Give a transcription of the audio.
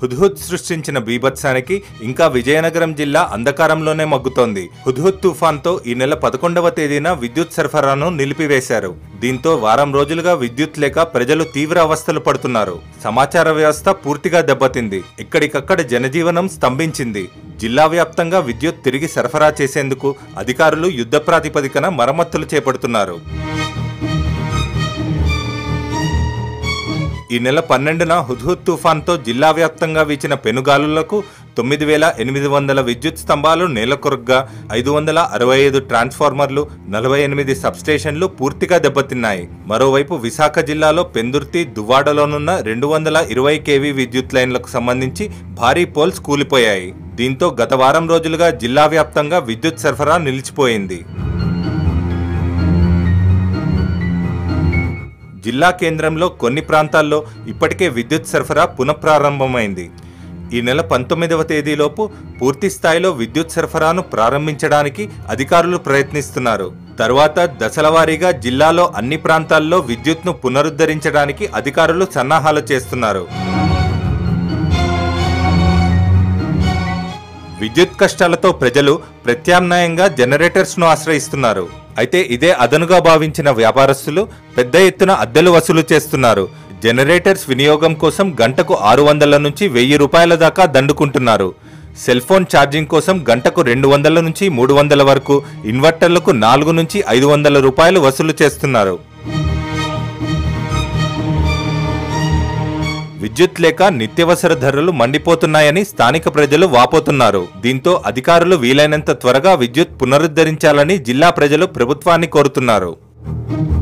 Hudhud సృష్టించిన బీభత్సానికి ఇంకా విజయనగరం జిల్లా అంధకారంలోనే మగ్గుతోంది. హుద్హుద్ తుఫాన్తో ఈ నెల 11వ తేదీన విద్యుత్ సరఫరాను నిలిపివేశారు. దీంతో వారం రోజులుగా విద్యుత్ లేక ప్రజలు తీవ్ర అవస్థలు పడుతున్నారు. సమాచార వ్యవస్థ పూర్తిగా దెబ్బతింది. ఎక్కడికక్కడ జనజీవనం స్తంభించింది. జిల్లా వ్యాప్తంగా విద్యుత్ తిరిగి సరఫరా చేసేందుకు అధికారులు యుద్ధ ప్రాతిపదికన మరమ్మతులు చేపడుతున్నారు. ఈ నెల 12న హుద్హుద్ తుఫాన్తో జిల్లా వ్యాప్తంగా వీచిన పెనుగాలులకు 9800 విద్యుత్ స్తంభాలు నేలకొరగ్గా 565 ట్రాన్స్ఫార్మర్లు, 48 సబ్స్టేషన్లు పూర్తిగా దెబ్బతిన్నాయి. మరోవైపు విశాఖ జిల్లాలో పెందుర్తి, దువ్వాడలోనున్న 220 kV విద్యుత్ లైన్లకు సంబంధించి భారీ పోల్స్ కూలిపోయాయి. దీంతో గత వారం రోజులుగా జిల్లా వ్యాప్తంగా విద్యుత్ సరఫరా నిలిచిపోయింది. జిల్లా కేంద్రంలో కొన్ని ప్రాంతాల్లో ఇప్పటికే విద్యుత్ సరఫరా పునఃప్రారంభమైంది. ఈ నెల 19వ తేదీలోపు పూర్తి స్థాయిలో విద్యుత్ సరఫరాను ప్రారంభించడానికి అధికారులు ప్రయత్నిస్తున్నారు. తరువాత దశలవారీగా జిల్లాలో అన్ని ప్రాంతాల్లో విద్యుత్ను పునరుద్ధరించడానికి అధికారులు సన్నాహాలు చేస్తున్నారు. విద్యుత్ కష్టాలతో ప్రజలు ప్రత్యామ్నాయంగా జనరేటర్స్ను ఆశ్రయిస్తున్నారు. అయితే ఇదే అదనుగా భావించిన వ్యాపారస్తులు పెద్ద ఎత్తున అద్దెలు వసూలు చేస్తున్నారు. జనరేటర్స్ వినియోగం కోసం గంటకు 600 నుంచి 1000 రూపాయల దాకా దండుకుంటున్నారు. సెల్ ఫోన్ ఛార్జింగ్ కోసం గంటకు 200 నుంచి 300 వరకు, ఇన్వర్టర్లకు 4 నుంచి 500 రూపాయలు వసూలు చేస్తున్నారు. విద్యుత్ లేక నిత్యవసర ధరలు మండిపోతున్నాయని స్థానిక ప్రజలు వాపోతున్నారు. దీంతో అధికారులు వీలైనంత త్వరగా విద్యుత్ పునరుద్ధరించాలని జిల్లా ప్రజలు ప్రభుత్వాన్ని కోరుతున్నారు.